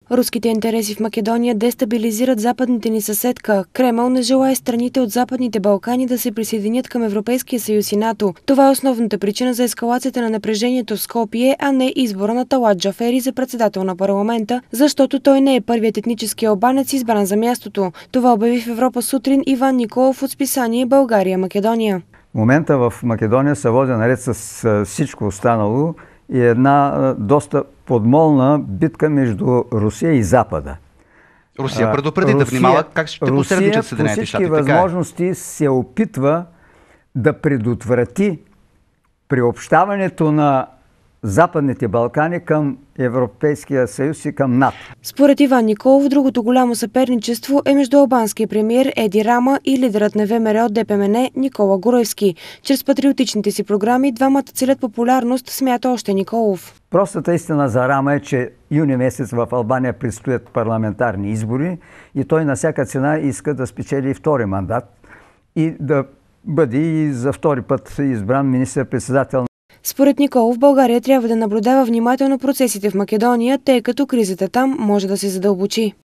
Руските интереси в Македония дестабилизират западните ни съседка. Кремъл не желае страните от Западните Балкани да се присъединят към Европейския съюз и НАТО. Това е основната причина за ескалацията на напрежението в Скопие, а не избора на Талат Джафери за председател на парламента, защото той не е първият етнически албанец, избран за мястото. Това обяви в Европа сутрин Иван Николов от списание България-Македония. В момента в Македония се води, наред с всичко останало, и една доста подмолна битка между Русия и Запада. Русия предупреди да внимава как ще посредничат Съединените щати. Русия по всички възможности се опитва да предотврати приобщаването на Западните Балкани към Европейския съюз и към НАТО. Според Иван Николов, другото голямо съперничество е между албанския премиер Еди Рама и лидерът на ВМРО ДПМН Никола Груевски. Чрез патриотичните си програми двамата целят популярност, смята още Николов. Простата истина за Рама е, че юни месец в Албания предстоят парламентарни избори и той на всяка цена иска да спечели втори мандат и да бъде и за втори път избран министър-председател. Според Николов, България трябва да наблюдава внимателно процесите в Македония, тъй като кризата там може да се задълбочи.